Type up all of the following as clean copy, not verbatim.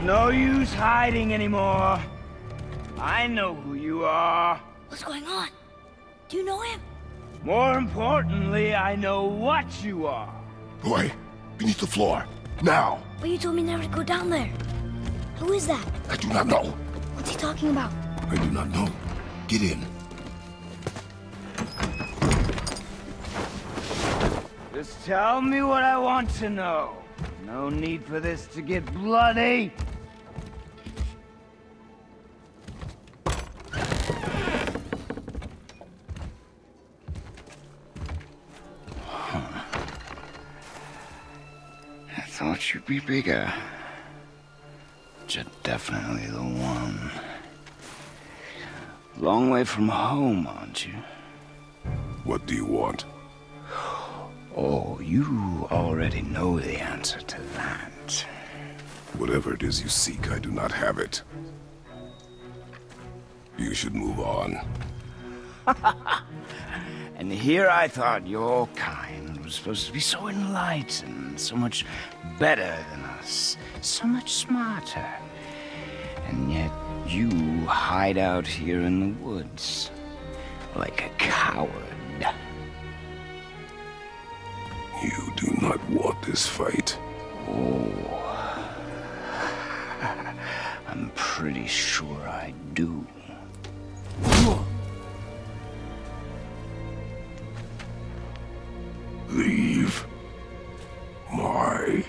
No use hiding anymore. I know who you are. What's going on? Do you know him? More importantly, I know what you are. Boy, beneath the floor. Now! But you told me never to go down there. Who is that? I do not know. What's he talking about? I do not know. Get in. Just tell me what I want to know. No need for this to get bloody. I thought you'd be bigger. But you're definitely the one. Long way from home, aren't you? What do you want? Oh, you already know the answer to that. Whatever it is you seek, I do not have it. You should move on. And here I thought your kind was supposed to be so enlightened, so much better than us, so much smarter. And yet you hide out here in the woods, like a coward. You do not want this fight. Oh, I'm pretty sure I do. Leave my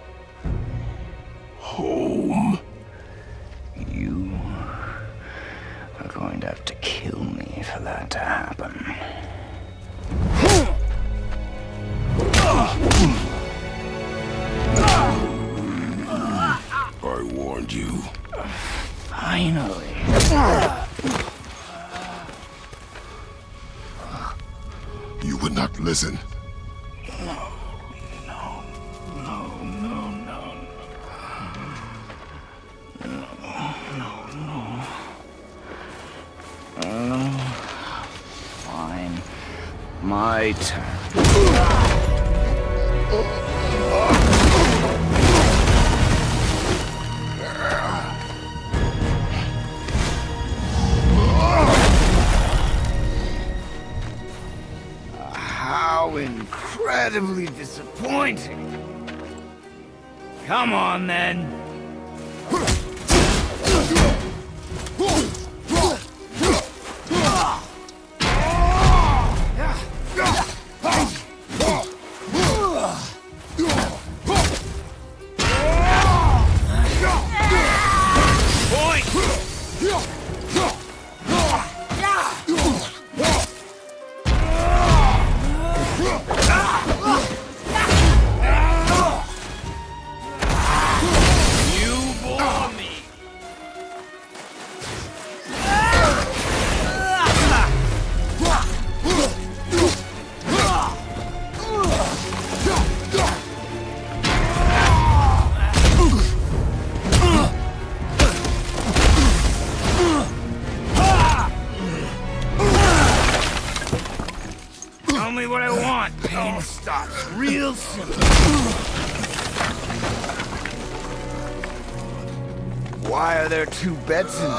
home. You are going to have to kill me for that to happen. I warned you. Finally. You would not listen. Fine. My turn. How incredibly disappointing. Come on, then. Tell me what I want. Pain stops real simple. Why are there two beds in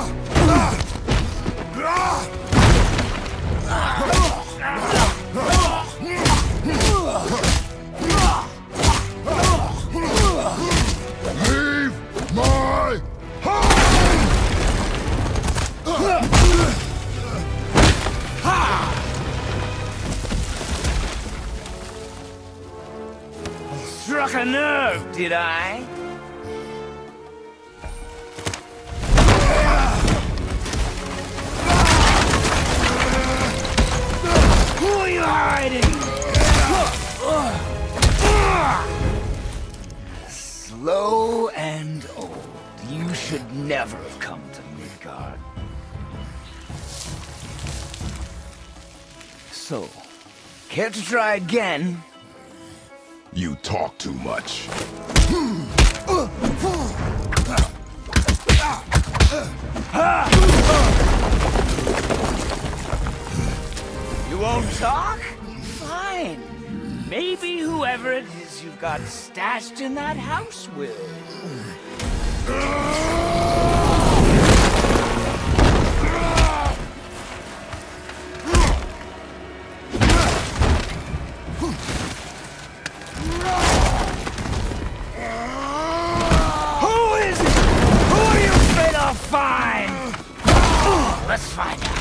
Leave my home! Struck a nerve, did I? Who are you hiding? Slow and old. You should never have come to Midgard. So, care to try again? You talk too much. You won't talk? Fine. Maybe whoever it is you've got stashed in that house will. Let's find out.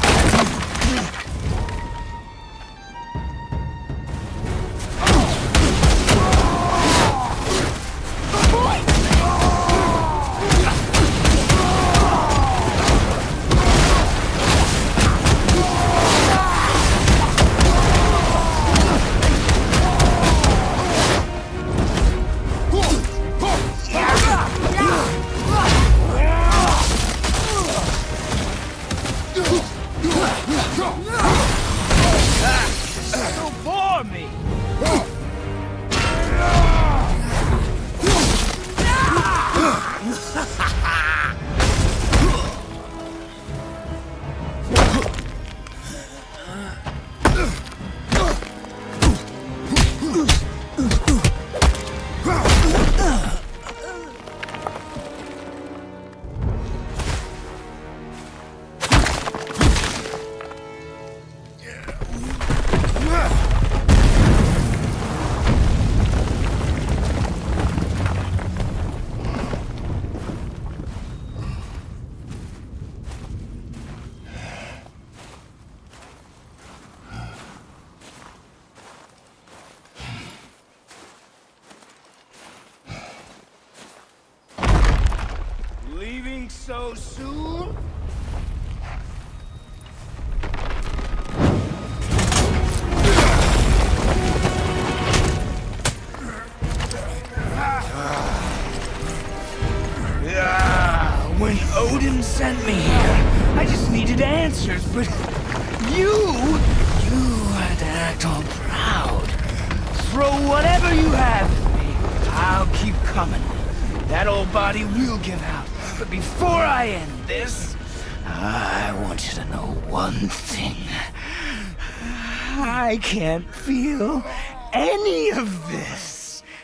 Leaving so soon? When Odin sent me here, I just needed answers, but you had to act all proud. Throw whatever you have at me. I'll keep coming. That old body will give out. But before I end this, I want you to know one thing. I can't feel any of this.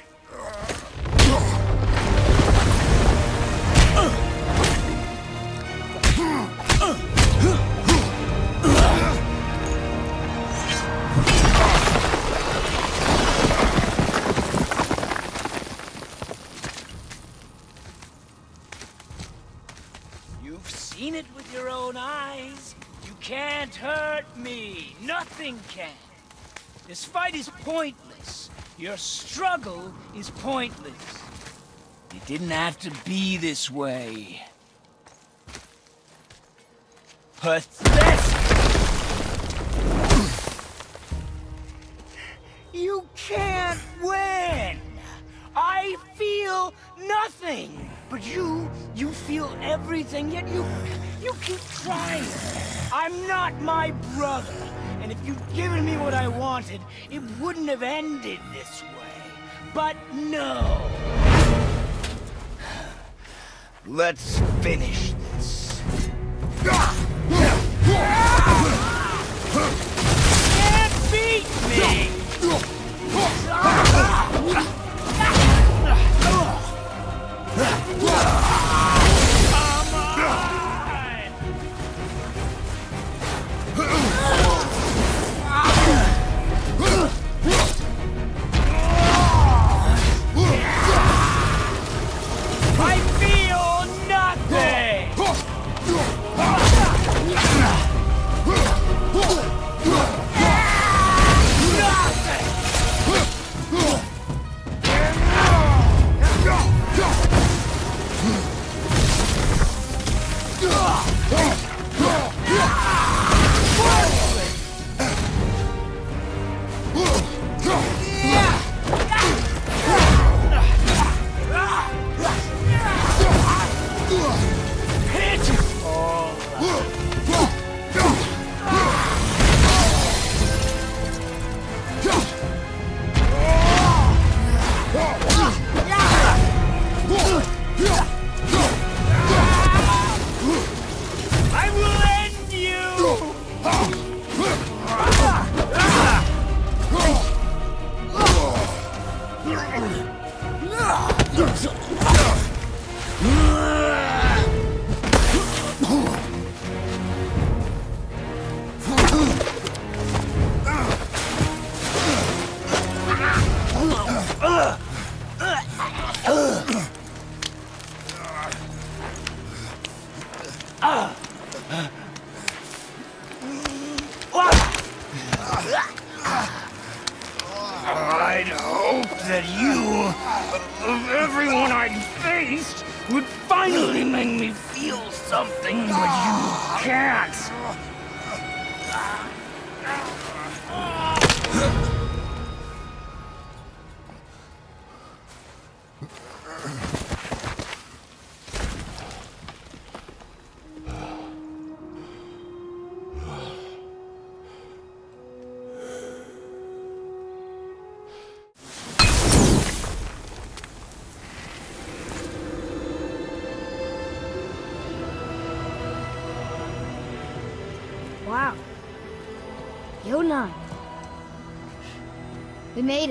You've seen it with your own eyes. You can't hurt me. Nothing can. This fight is pointless. Your struggle is pointless. It didn't have to be this way. Pathetic! You can't win! I feel nothing! But you feel everything, yet you keep trying. I'm not my brother, and if you'd given me what I wanted, it wouldn't have ended this way. But no! Let's finish this. Can't beat me! I'd hope that you, of everyone I'd faced, would finally make me feel something, but you can't. Wow. Yonai. We made it.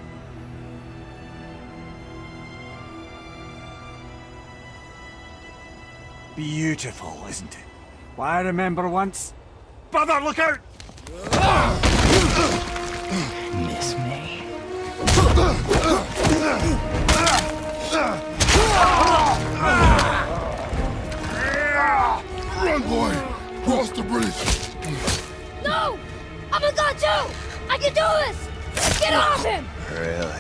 Beautiful, isn't it? Why, I remember once... Brother, look out! Miss me? Run, boy! Cross the bridge! No! I'm a god too! I can do this! Get off him! Really?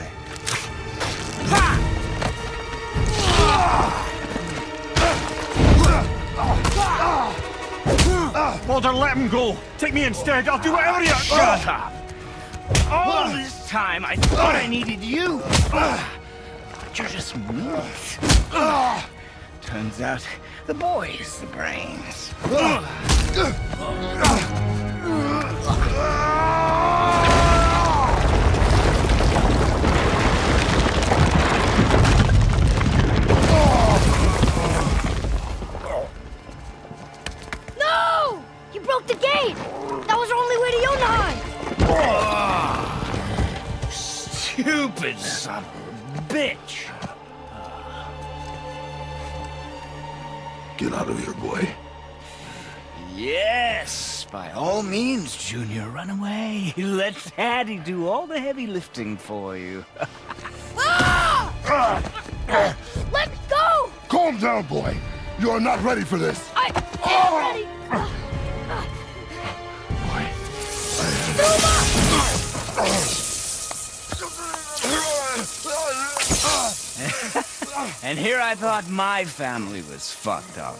Baldur, let him go! Take me instead, I'll do whatever you... Shut up! All this time I thought I needed you! But you're just meat. Turns out the boy's the brains. No! You broke the gate! That was our only way to Yonai! Stupid son of a bitch! Get out of here, boy. Yes, by all means, Junior, run away. Let Daddy do all the heavy lifting for you. Ah! Let me go! Calm down, boy. You are not ready for this. I am ready! And here I thought my family was fucked up.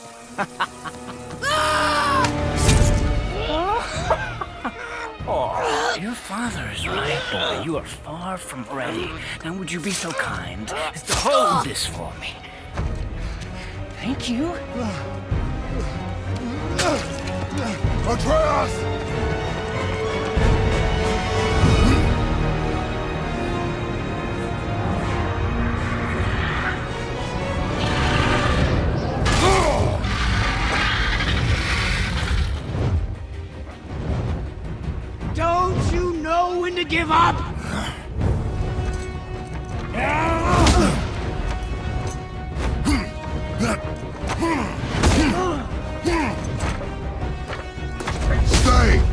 Oh, your father is right, boy. You are far from ready. Now would you be so kind as to hold this for me? Thank you. Atreus! Don't you know when to give up? Stay!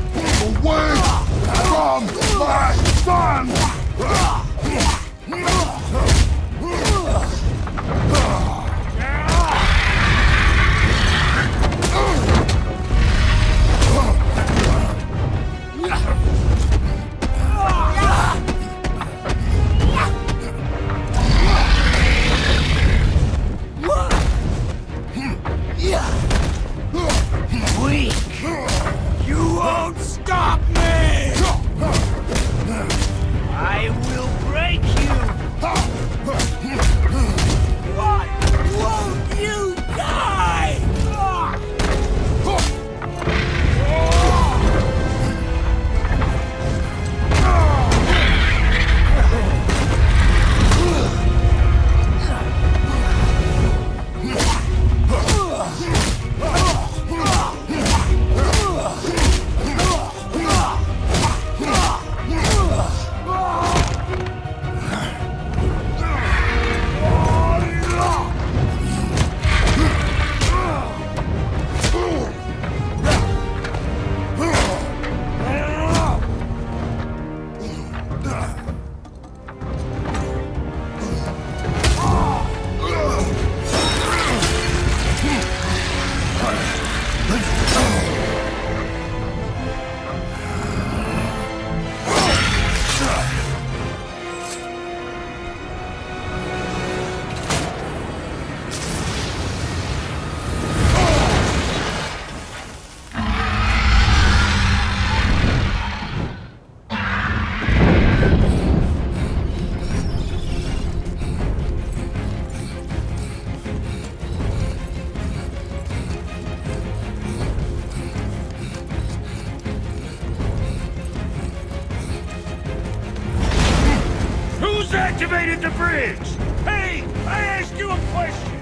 activated the bridge! Hey, I asked you a question!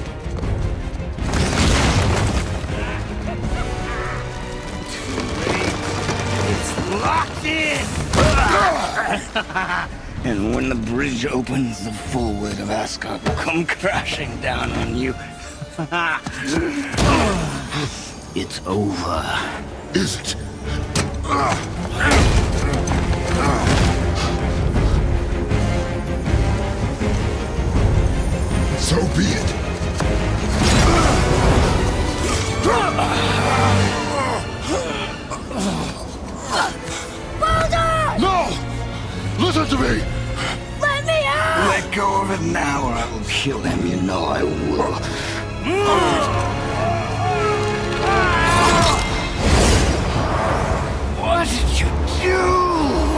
It's locked in! And when the bridge opens, the full weight of Asgard will come crashing down on you. It's over. Is it? So be it. Baldur! No! Listen to me! Let me out! Let go of it now or I will kill him. You know I will. What did you do?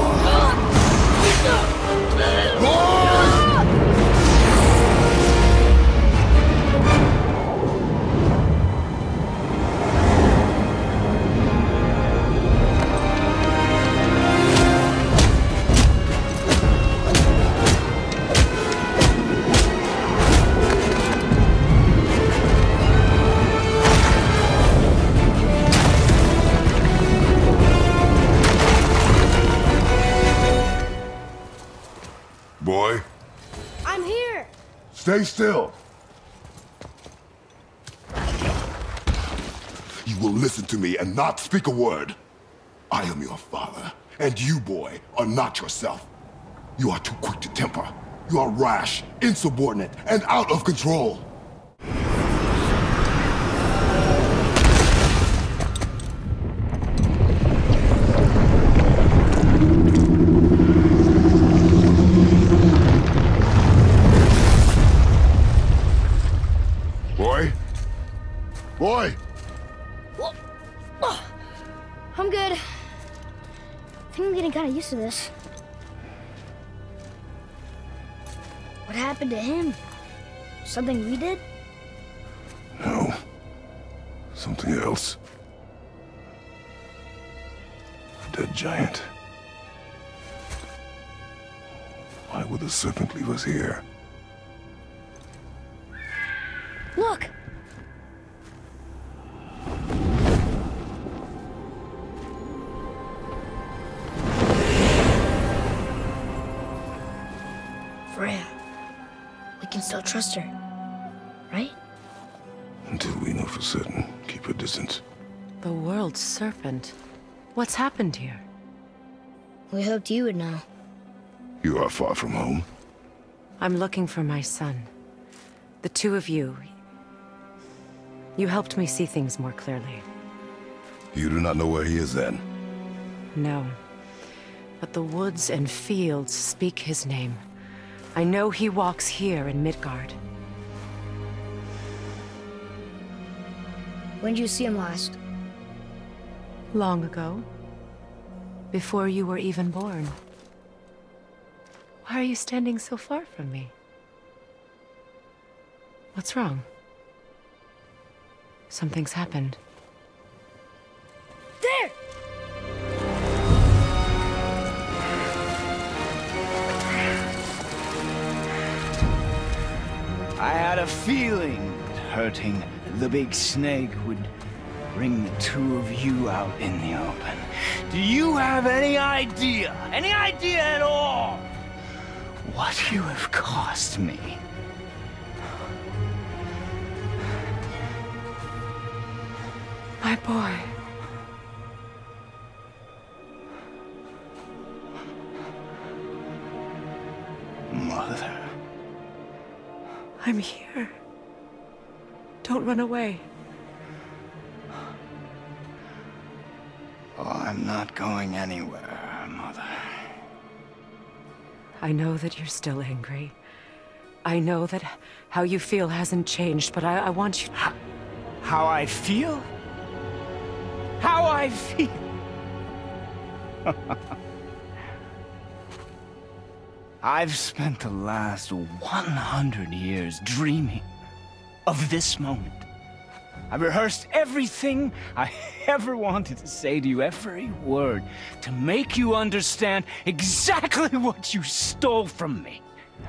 Boy, I'm here! stay still. You will listen to me and not speak a word. I am your father, and you, boy, are not yourself. You are too quick to temper. You are rash, insubordinate, and out of control. Boy? Boy! I'm good. I think I'm getting kind of used to this. What happened to him? Something we did? No. Something else. A dead giant. Why would the serpent leave us here? Look! Freya. We can still trust her, right? Until we know for certain, keep her distance. The world's serpent. What's happened here? We hoped you would know. You are far from home. I'm looking for my son. The two of you. You helped me see things more clearly. You do not know where he is then? No. But the woods and fields speak his name. I know he walks here in Midgard. When did you see him last? Long ago. Before you were even born. Why are you standing so far from me? What's wrong? Something's happened. There! I had a feeling that hurting the big snake would bring the two of you out in the open. Do you have any idea at all, what you have cost me? My boy. Mother. I'm here. Don't run away. Oh, I'm not going anywhere, Mother. I know that you're still angry. I know that how you feel hasn't changed, but I want you... How I feel? How I feel? I've spent the last 100 years dreaming of this moment. I rehearsed everything I ever wanted to say to you, every word, to make you understand exactly what you stole from me.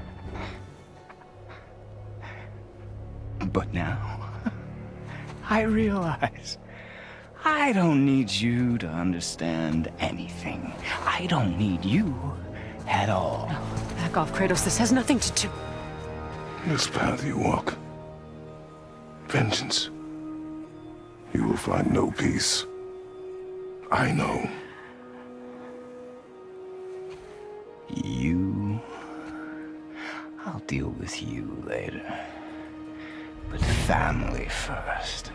But now, I realize I don't need you to understand anything. I don't need you at all. No, back off, Kratos. This has nothing to do... This path you walk, vengeance, you will find no peace. I know. You... I'll deal with you later. But family first.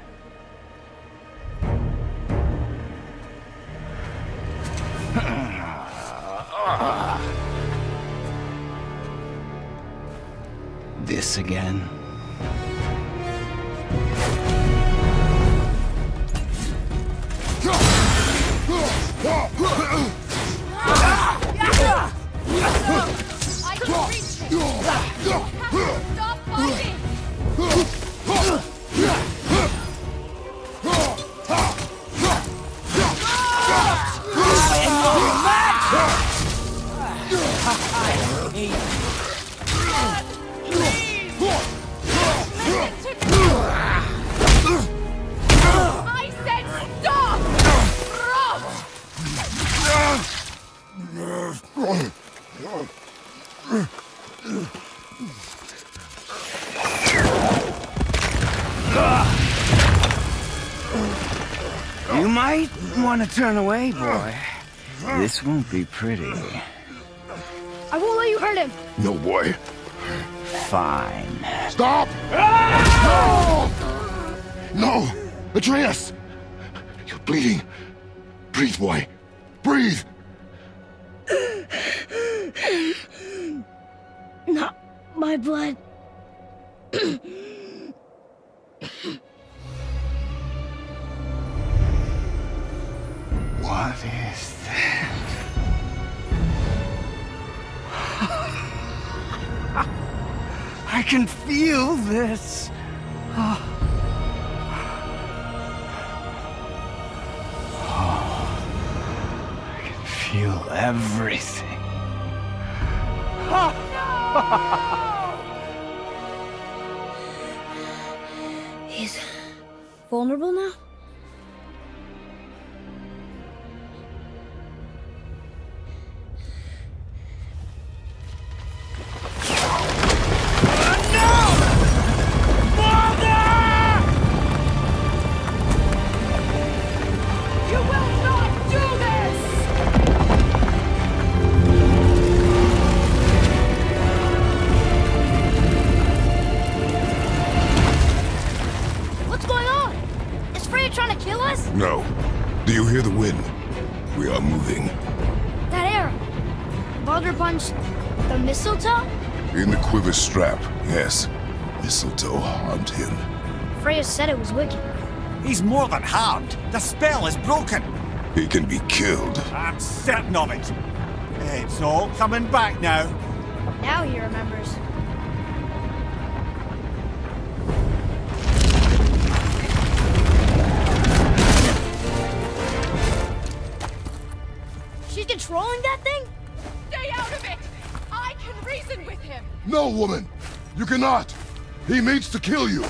This again? I can reach it! Stop fighting! I said stop! You might want to turn away, boy. This won't be pretty. I won't let you hurt him! No, boy. Fine. Stop! No! Atreus! You're bleeding. Breathe, boy. Breathe! Not my blood. What is that? I can feel this. I can feel everything. He's vulnerable now? You will not do this! What's going on? Is Freya trying to kill us? No. Do you hear the wind? We are moving. That arrow. Baldur punched the mistletoe? In the quiver strap, yes. Mistletoe harmed him. Freya said it was wicked. He's more than harmed. The spell is broken. He can be killed. I'm certain of it. It's all coming back now. Now he remembers. She's controlling that thing? Stay out of it! I can reason with him! No, woman! You cannot! He means to kill you!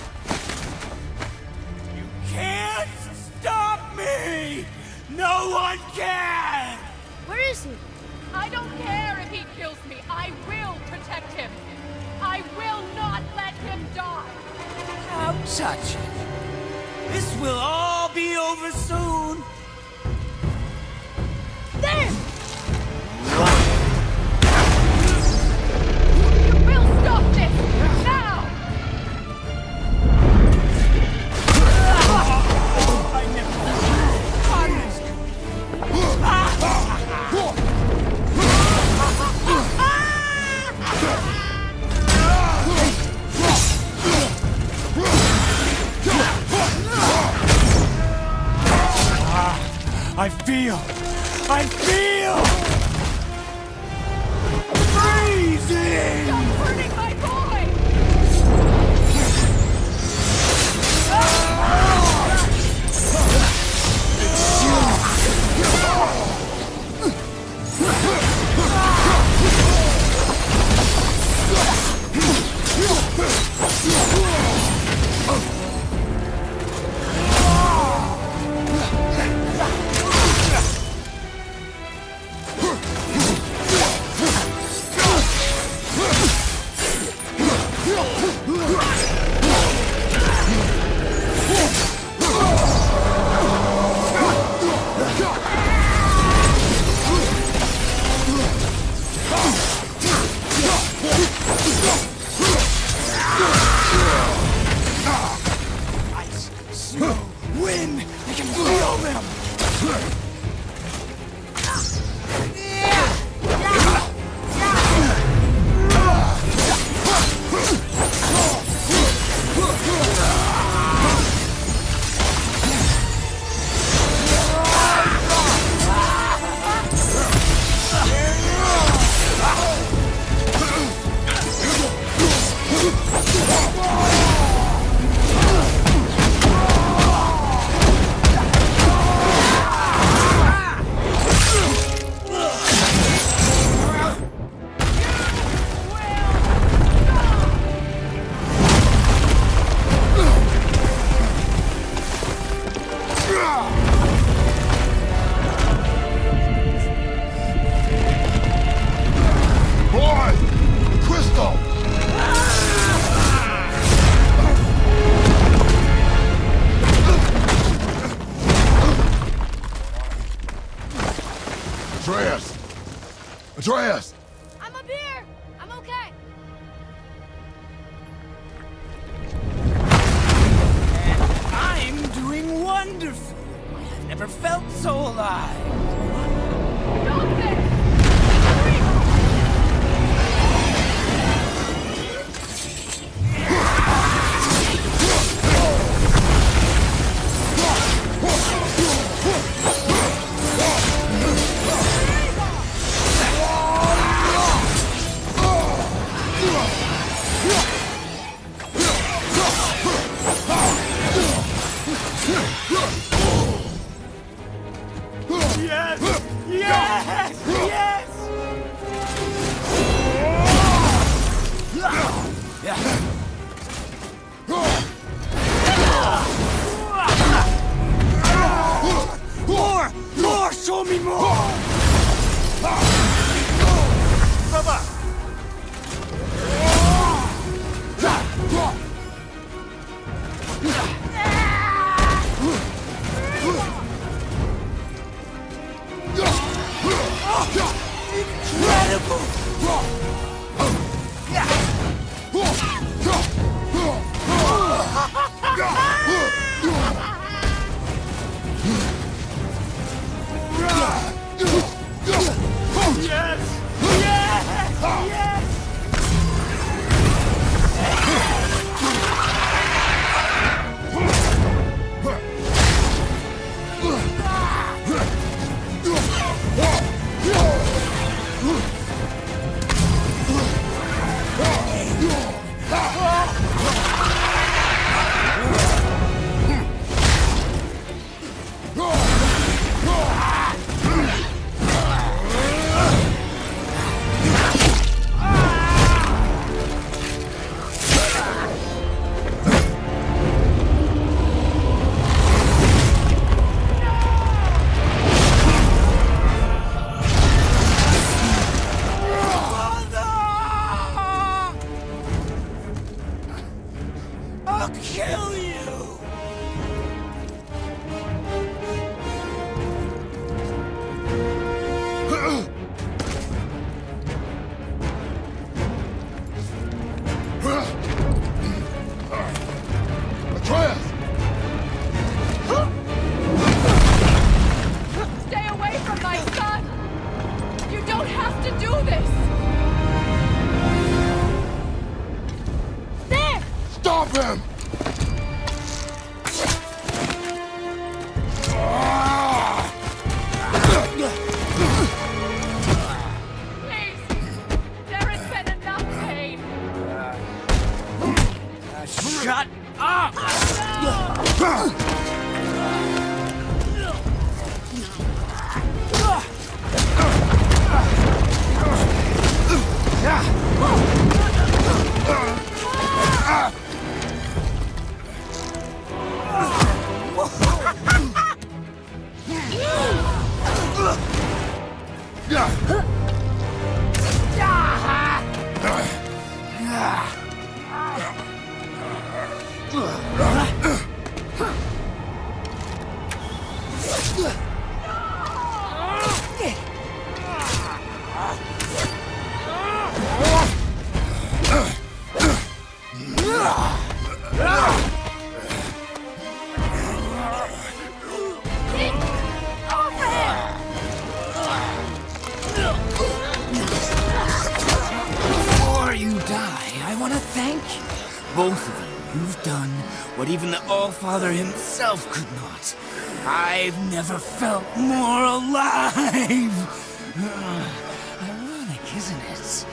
Can't stop me! No one can! Where is he? I don't care if he kills me. I will protect him. I will not let him die. How touching. This will all be over soon. There! You will stop this now! I feel freezing! Stop hurting my boy! I'll kill you! Atreus! Stay away from my son! You don't have to do this! There! Stop him! Please! There has been enough pain! Shut up! Before you die, I want to thank you. Both of you. You've done what even the All-Father himself could not. I've never felt more alive. Ironic, isn't it?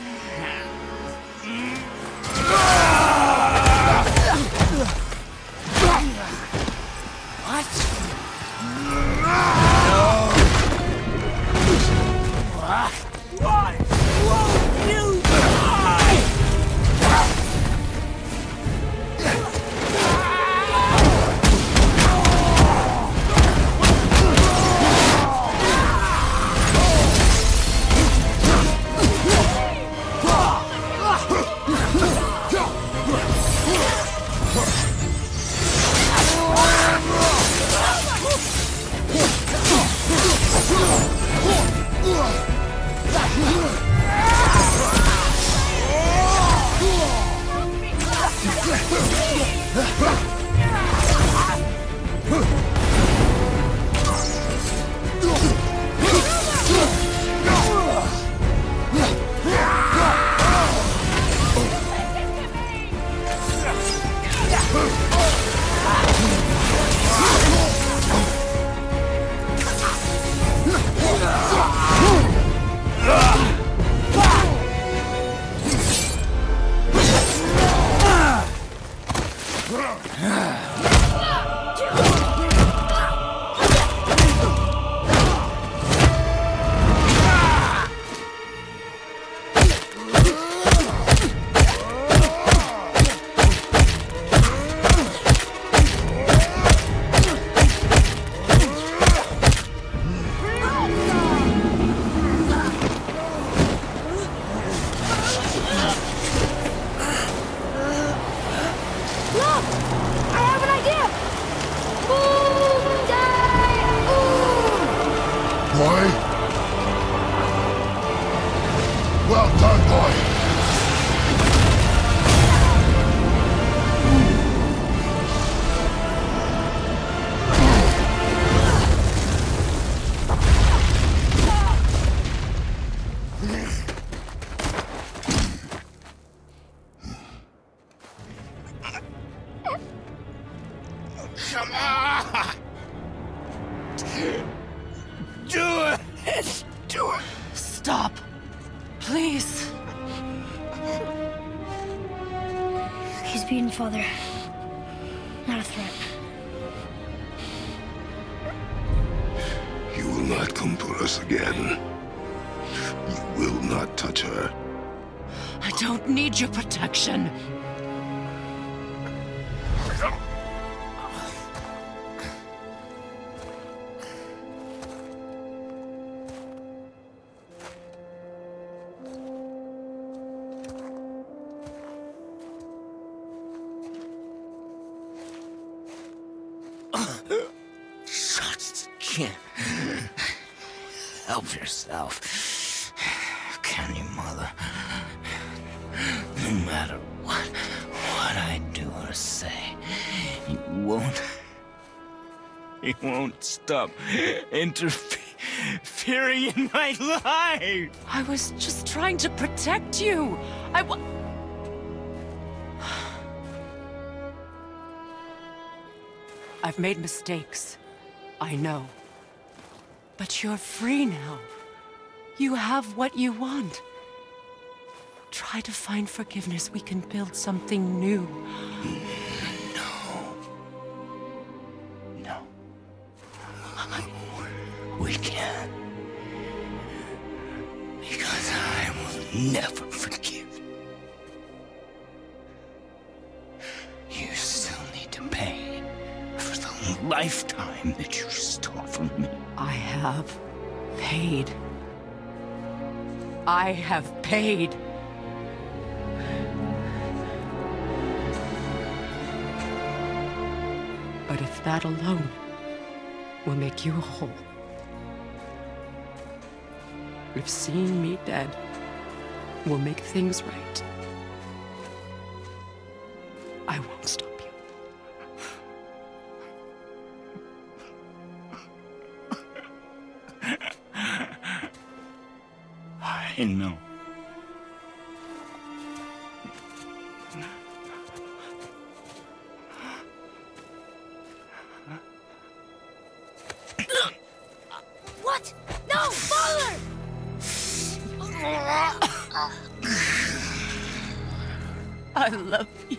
What? Why won't you die? Look! I have an idea! Boom! Die! Boom! Boy? Well done, boy. Come on! Do it! Do it! Stop. Please. He's beaten, Father. Not a threat. You will not come for us again. You will not touch her. I don't need your protection. can't help yourself, can you, Mother? No matter what I do or say, you won't stop interfering in my life. I was just trying to protect you. I've made mistakes. I know. But you're free now. You have what you want. Try to find forgiveness. We can build something new. No. We can't. Because I will never forgive you. You still need to pay for the lifetime that you stole from me. I have paid. I have paid. But if that alone will make you whole, if seeing me dead will make things right, I won't stop you. I know. What? No, Father! I love you.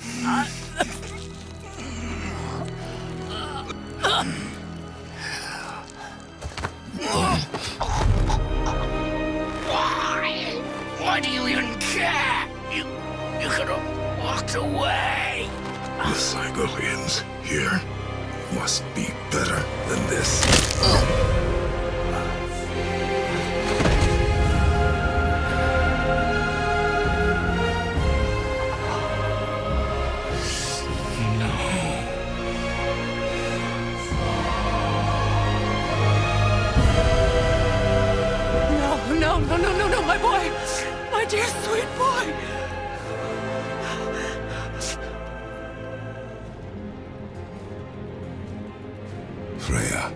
Why do you even care? You could have walked away. The Cygolians here must be better than this. No, my boy! My dear, sweet boy! Freya.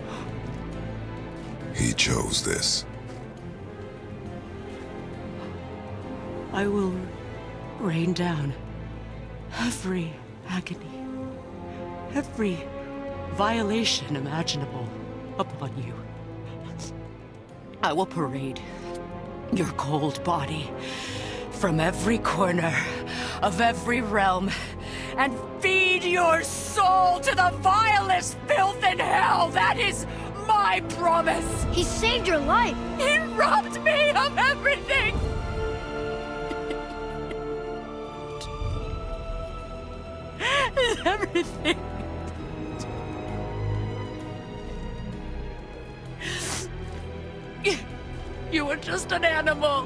He chose this. I will rain down every agony, every violation imaginable upon you. I will parade your cold body from every corner of every realm and feed your soul to the vilest filth in hell. That is my promise. He saved your life. He robbed me of everything. Everything. You were just an animal.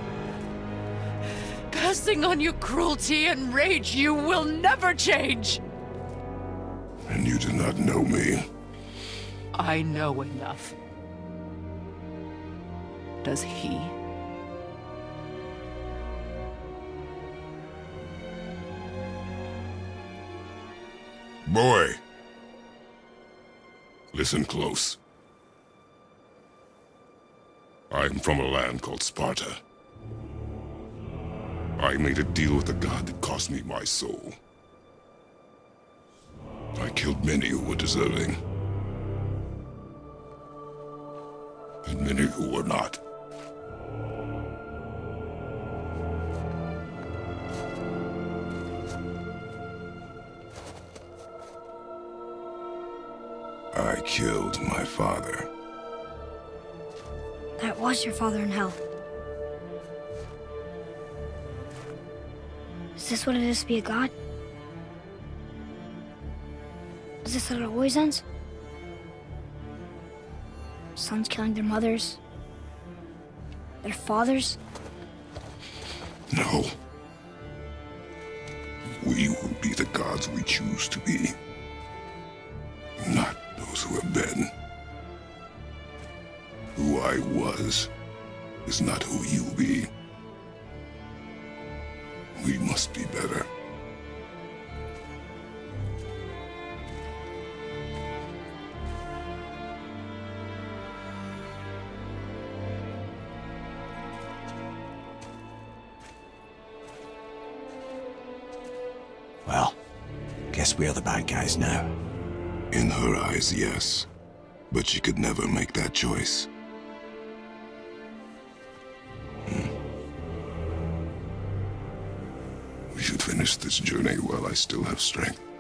Passing on your cruelty and rage, you will never change. And you do not know me. I know enough. Does he? Boy. Listen close. I'm from a land called Sparta. I made a deal with a god that cost me my soul. I killed many who were deserving. And many who were not. I killed my father. That was your father in hell. Is this what it is to be a god? Is this how it always ends? Sons killing their mothers? Their fathers? No. We will be the gods we choose to be. Not those who have been. I was is not who you be. We must be better. Well, guess we're the bad guys now. In her eyes, yes. But she could never make that choice. We should finish this journey while I still have strength.